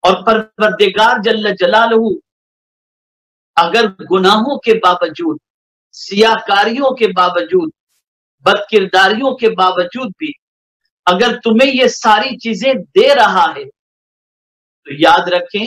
اور پروردگار جل جلالہ اگر گناہوں کے باوجود، سیاکاریوں کے باوجود، بد کرداریوں کے باوجود بھی اگر تمہیں یہ ساری چیزیں دے رہا ہے تو یاد رکھیں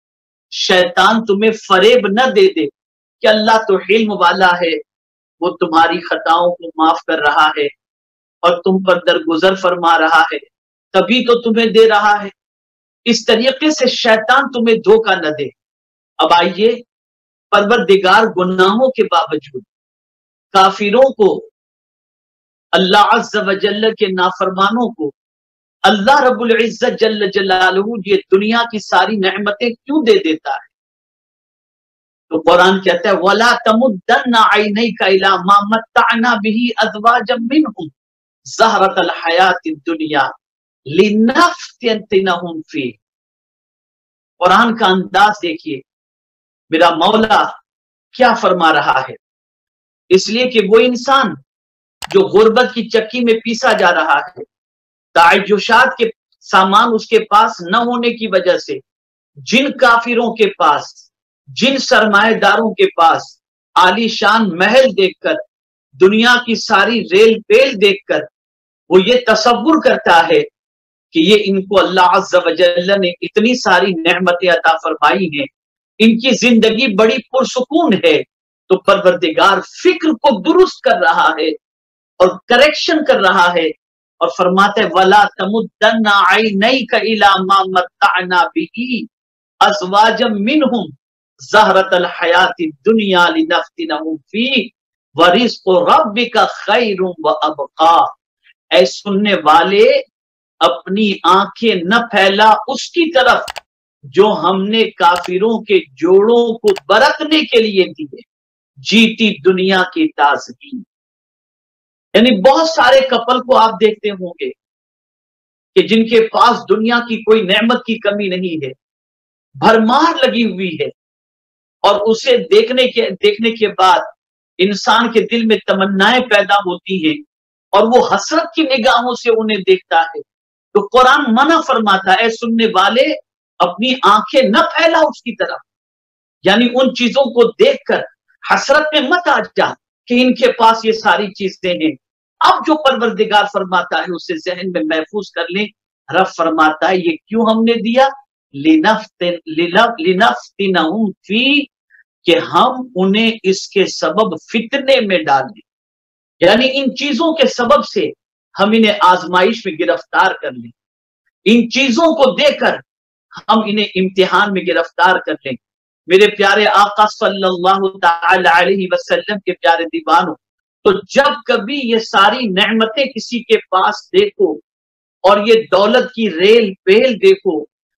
شیطان تمہیں فریب نہ دے دے کہ اللہ تو حلم والا ہے، وہ تمہاری خطاؤں کو معاف کر رہا ہے اور تم پر درگزر فرما رہا ہے تبھی تو تمہیں دے رہا ہے۔ اس طریقے سے شیطان تمہیں دھوکہ نہ دے۔ اب آئیے پروردگار گناہوں کے باوجود کافروں کو، اللہ عز و جل کے نافرمانوں کو اللہ رب العزت جل جلالہ یہ دنیا کی ساری نعمتیں کیوں دے دیتا ہے؟ تو قرآن کہتا ہے وَلَا تَمُدَّنَّ عَيْنَيْكَ إِلَىٰ مَا مَتَّعْنَا بِهِ أَزْوَاجًا مِّنْهُمْ زَهْرَةَ الْحَيَاةِ الدُّنْيَا لِنَفْتِنَهُمْ فِيهِ۔ قرآن کا انداز دیکھیے، میرا مولا کیا فرما رہا ہے۔ اس لیے کہ وہ انسان جو غربت کی چکی میں پیسا جا رہا ہے، تعیشات کے سامان اس کے پاس نہ ہونے کی وجہ سے، جن کافروں کے پاس، جن سرمایہ داروں کے پاس عالی شان محل دیکھ کر، دنیا کی ساری ریل پیل دیکھ کر وہ یہ تصور کرتا ہے کہ یہ ان کو اللہ عز و جل نے اتنی ساری نعمتیں عطا فرمائی ہیں، ان کی زندگی بڑی پرسکون ہے، تو پروردگار فکر کو درست کر رہا ہے اور کریکشن کر رہا ہے اور فرماتے وَلَا تَمُدَّنَّ عَيْنَيْكَ إِلَىٰ مَا مَتَّعْنَا بِهِ أَزْوَاجًا مِّنْهُمْ زَهْرَةَ الْحَيَاةِ الدُّنْيَا لِنَفْتِنَهُمْ فِيهِ وَرِزْقُ رَبِّكَ خَيْرٌ وَأَبْقَىٰ۔ اے سننے والے اپنی آنکھیں نہ پھیلا اس کی طرف جو ہم نے کافروں کے جوڑوں کو برتنے کے لیے دیے، جیتی دنیا کی تازگی۔ یعنی بہت سارے کپل کو آپ دیکھتے ہوں گے کہ جن کے پاس دنیا کی کوئی نعمت کی کمی نہیں ہے، بھرمار لگی ہوئی ہے، اور اسے دیکھنے کے بعد انسان کے دل میں تمنائیں پیدا ہوتی ہیں اور وہ حسرت کی نگاہوں سے انہیں دیکھتا ہے۔ تو قرآن منع فرماتا ہے اے سننے والے اپنی آنکھیں نہ پھیلا اس کی طرف، یعنی ان چیزوں کو دیکھ کر حسرت میں مت آ جا کہ ان کے پاس یہ ساری چیزیں ہیں۔ اب جو پروردگار فرماتا ہے اسے ذہن میں محفوظ کر لیں، رب فرماتا ہے یہ کیوں ہم نے دیا، لِنَفْتِنَهُمْ فِيهِ، کہ ہم انہیں اس کے سبب فتنے میں ڈال دیں، یعنی ان چیزوں کے سبب سے ہم انہیں آزمائش میں گرفتار کر لیں، ان چیزوں کو دے کر ہم انہیں امتحان میں گرفتار کر لیں۔ میرے پیارے آقا صلی اللہ تعالی علیہ وسلم کے پیارے دیوانوں، تو جب کبھی یہ ساری نعمتیں کسی کے پاس دیکھو اور یہ دولت کی ریل پیل دیکھو،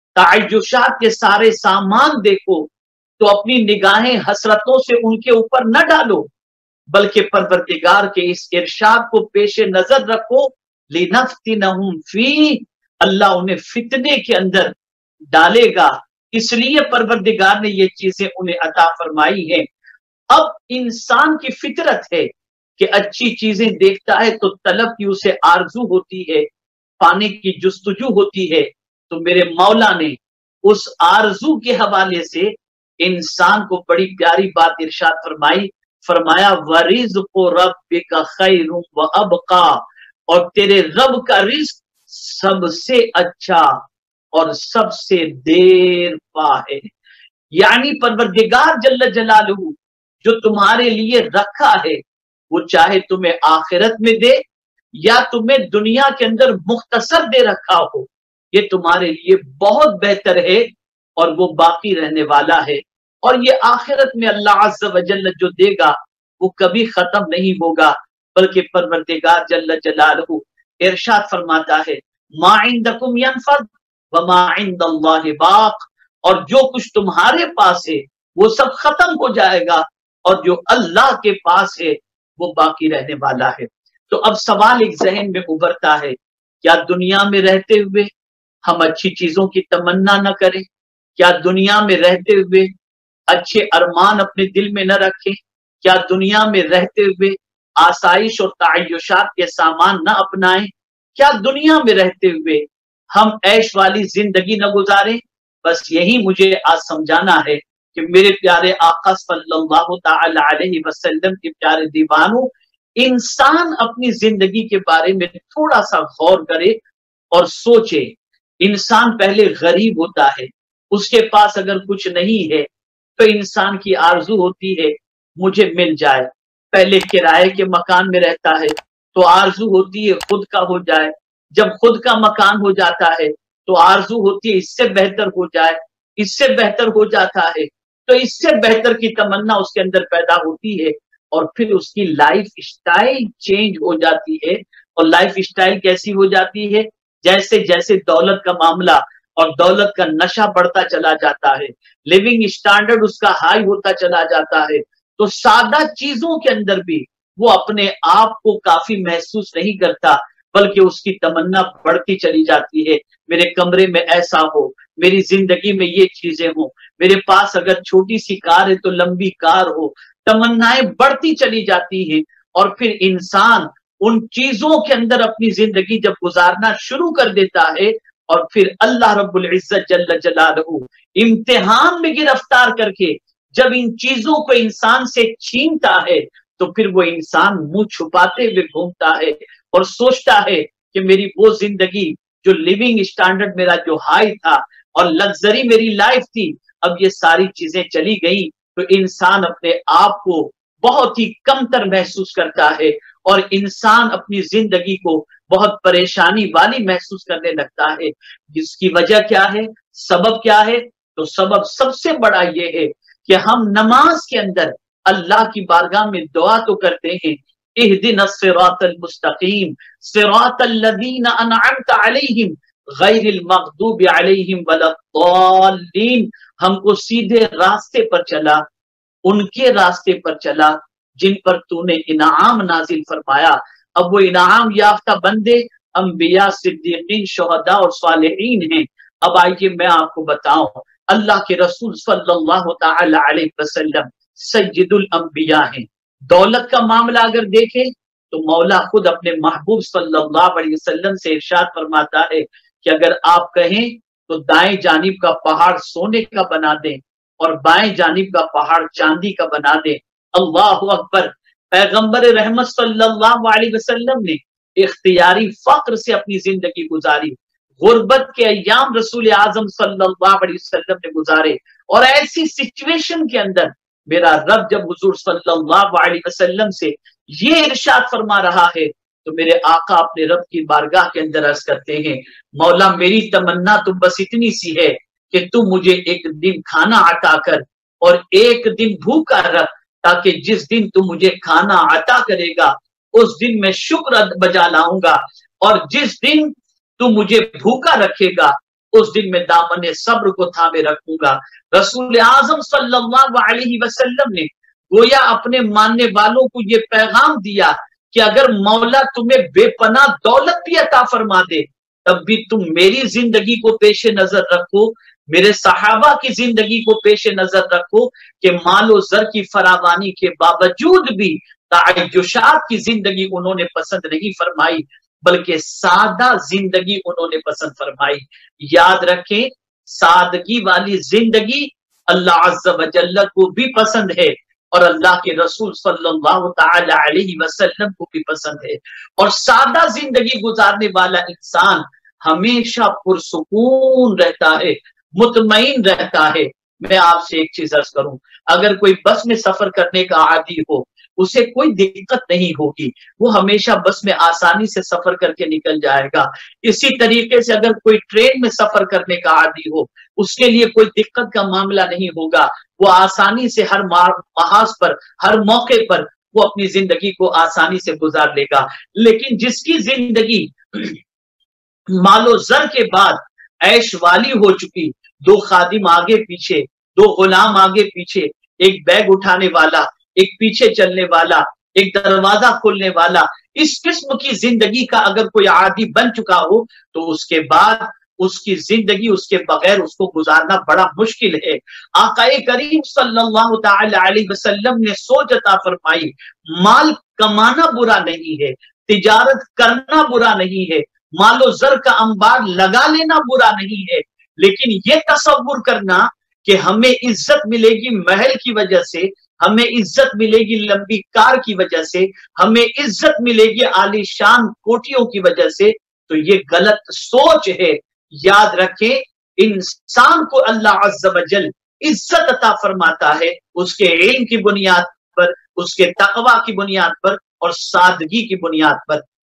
تعیشات کے سارے سامان دیکھو، تو اپنی نگاہیں حسرتوں سے ان کے اوپر نہ ڈالو، بلکہ پروردگار کے اس ارشاد کو پیش نظر رکھو لِنَفْتِنَهُمْ فِيهِ، اللہ انہیں فتنے کے اندر ڈالے گا، اس لیے پروردگار نے یہ چیزیں انہیں عطا فرمائی ہیں۔ اب انسان کی فطرت ہے کہ اچھی چیزیں دیکھتا ہے تو طلب کی اسے آرزو ہوتی ہے، پانے کی جستجو ہوتی ہے، تو میرے مولا نے اس آرزو کے حوالے سے انسان کو بڑی پیاری بات ارشاد فرمائی، فرمایا وَرِزْقُ رَبِّكَ خَيْرٌ وَأَبْقَىٰ، اور تیرے رب کا رزق سب سے اچھا اور سب سے دیر پا ہے۔ یعنی پروردگار جل جلالہ جو تمہارے لیے رکھا ہے وہ چاہے تمہیں آخرت میں دے یا تمہیں دنیا کے اندر مختصر دے رکھا ہو، یہ تمہارے لیے بہت بہتر ہے اور وہ باقی رہنے والا ہے، اور یہ آخرت میں اللہ عز و جل جو دے گا وہ کبھی ختم نہیں ہوگا، بلکہ پروردگار جل جلالہ ارشاد فرماتا ہے ما عندکم ینفد وما عند اللہ باق، اور جو کچھ تمہارے پاس ہے وہ سب ختم ہو جائے گا اور جو اللہ کے پاس ہے وہ باقی رہنے والا ہے۔ تو اب سوال ایک ذہن میں ابھرتا ہے، کیا دنیا میں رہتے ہوئے ہم اچھی چیزوں کی تمنا نہ کریں؟ کیا دنیا میں رہتے ہوئے اچھے ارمان اپنے دل میں نہ رکھیں؟ کیا دنیا میں رہتے ہوئے آسائش اور تعیشات کے سامان نہ اپنائیں؟ کیا دنیا میں رہتے ہوئے ہم عیش والی زندگی نہ گزاریں بس یہی مجھے آج سمجھانا ہے کہ میرے پیارے آقا صلی اللہ تعالی علیہ وسلم کے پیارے دیوانوں، انسان اپنی زندگی کے بارے میں تھوڑا سا غور کرے اور سوچے۔ انسان پہلے غریب ہوتا ہے، اس کے پاس اگر کچھ نہیں ہے تو انسان کی آرزو ہوتی ہے مجھے مل جائے۔ پہلے کرائے کے مکان میں رہتا ہے تو آرزو ہوتی ہے خود کا ہو جائے، جب خود کا مکان ہو جاتا ہے تو آرزو ہوتی ہے اس سے بہتر ہو جائے، اس سے بہتر ہو جاتا ہے تو اس سے بہتر کی تمنا اس کے اندر پیدا ہوتی ہے، اور پھر اس کی لائف اسٹائل چینج ہو جاتی ہے۔ اور لائف اسٹائل کیسی ہو جاتی ہے؟ جیسے جیسے دولت کا معاملہ اور دولت کا نشہ بڑھتا چلا جاتا ہے، لیونگ اسٹینڈرڈ اس کا ہائی ہوتا چلا جاتا ہے، تو سادہ چیزوں کے اندر بھی وہ اپنے آپ کو کافی محسوس نہیں کرتا، بلکہ اس کی تمنا بڑھتی چلی جاتی ہے۔ میرے کمرے میں ایسا ہو، میری زندگی میں یہ چیزیں ہوں، میرے پاس اگر چھوٹی سی کار ہے تو لمبی کار ہو، تمنائیں بڑھتی چلی جاتی ہیں، اور پھر انسان ان چیزوں کے اندر اپنی زندگی جب گزارنا شروع کر دیتا ہے، اور پھر اللہ رب العزت جل جلالہ امتحان میں گرفتار کر کے جب ان چیزوں کو انسان سے چھینتا ہے تو پھر وہ انسان منہ چھپاتے ہوئے گھومتا ہے اور سوچتا ہے کہ میری وہ زندگی جو لیونگ اسٹینڈرڈ میرا جو ہائی تھا اور لگژری میری لائف تھی، اب یہ ساری چیزیں چلی گئی، تو انسان اپنے آپ کو بہت ہی کمتر محسوس کرتا ہے، اور انسان اپنی زندگی کو بہت پریشانی والی محسوس کرنے لگتا ہے۔ جس کی وجہ کیا ہے؟ سبب کیا ہے؟ تو سبب سب سے بڑا یہ ہے کہ ہم نماز کے اندر اللہ کی بارگاہ میں دعا تو کرتے ہیں، اہدنا الصراط المستقیم صراط الذین انعمت علیہم غیر المغضوب علیہم ولا الضالین، ہم کو سیدھے راستے پر چلا، ان کے راستے پر چلا جن پر تو نے انعام نازل فرمایا۔ اب وہ انعام یافتہ بندے انبیاء، صدیقین، شہداء اور صالحین ہیں۔ اب آئیے میں آپ کو بتاؤں، اللہ کے رسول صلی اللہ تعالی علیہ وسلم سید الانبیاء ہیں۔ دولت کا معاملہ اگر دیکھیں تو مولا خود اپنے محبوب صلی اللہ علیہ وسلم سے ارشاد فرماتا ہے کہ اگر آپ کہیں تو دائیں جانب کا پہاڑ سونے کا بنا دیں اور بائیں جانب کا پہاڑ چاندی کا بنا دیں۔ اللہ اکبر! پیغمبر رحمت صلی اللہ علیہ وسلم نے اختیاری فقر سے اپنی زندگی گزاری، غربت کے ایام رسول اعظم صلی اللہ علیہ وسلم نے گزارے، اور ایسی سچویشن کے اندر میرا رب جب حضور صلی اللہ علیہ وسلم سے یہ ارشاد فرما رہا ہے تو میرے آقا اپنے رب کی بارگاہ کے اندر عرض کرتے ہیں، مولا میری تمنا تو بس اتنی سی ہے کہ تو مجھے ایک دن کھانا عطا کر اور ایک دن بھوکا رکھ، تاکہ جس دن تو مجھے کھانا عطا کرے گا اس دن میں شکر بجا لاؤں گا، اور جس دن تو مجھے بھوکا رکھے گا اس دن میں دامن صبر کو تھامے رکھوں گا۔ رسول اعظم صلی اللہ علیہ وسلم نے گویا اپنے ماننے والوں کو یہ پیغام دیا کہ اگر مولا تمہیں بے پناہ دولت بھی عطا فرما دے تب بھی تم میری زندگی کو پیش نظر رکھو، میرے صحابہ کی زندگی کو پیش نظر رکھو کہ مال و زر کی فراوانی کے باوجود بھی تعیشات کی زندگی انہوں نے پسند نہیں فرمائی، بلکہ سادہ زندگی انہوں نے پسند فرمائی۔ یاد رکھیں، سادگی والی زندگی اللہ عز و جل کو بھی پسند ہے اور اللہ کے رسول صلی اللہ تعالی علیہ وسلم کو بھی پسند ہے، اور سادہ زندگی گزارنے والا انسان ہمیشہ پرسکون رہتا ہے، مطمئن رہتا ہے۔ میں آپ سے ایک چیز عرض کروں، اگر کوئی بس میں سفر کرنے کا عادی ہو اسے کوئی دقت نہیں ہوگی، وہ ہمیشہ بس میں آسانی سے سفر کر کے نکل جائے گا۔ اسی طریقے سے اگر کوئی ٹرین میں سفر کرنے کا عادی ہو اس کے لیے کوئی دقت کا معاملہ نہیں ہوگا، وہ آسانی سے ہر محاذ پر، ہر موقع پر وہ اپنی زندگی کو آسانی سے گزار لے گا۔ لیکن جس کی زندگی مال و زر کے بعد عیش والی ہو چکی، دو خادم آگے پیچھے، دو غلام آگے پیچھے، ایک بیگ اٹھانے والا، ایک پیچھے چلنے والا، ایک دروازہ کھولنے والا، اس قسم کی زندگی کا اگر کوئی عادی بن چکا ہو تو اس کے بعد اس کی زندگی اس کے بغیر اس کو گزارنا بڑا مشکل ہے۔ آقا کریم صلی اللہ تعالی علیہ وسلم نے سوچ عطا فرمائی، مال کمانا برا نہیں ہے، تجارت کرنا برا نہیں ہے، مال و زر کا انبار لگا لینا برا نہیں ہے، لیکن یہ تصور کرنا کہ ہمیں عزت ملے گی محل کی وجہ سے، ہمیں عزت ملے گی لمبی کار کی وجہ سے، ہمیں عزت ملے گی عالی شان کوٹیوں کی وجہ سے، تو یہ غلط سوچ ہے۔ یاد رکھیں انسان کو اللہ عز و جل عزت عطا فرماتا ہے اس کے علم کی بنیاد پر، اس کے تقوی کی بنیاد پر اور سادگی کی بنیاد پر۔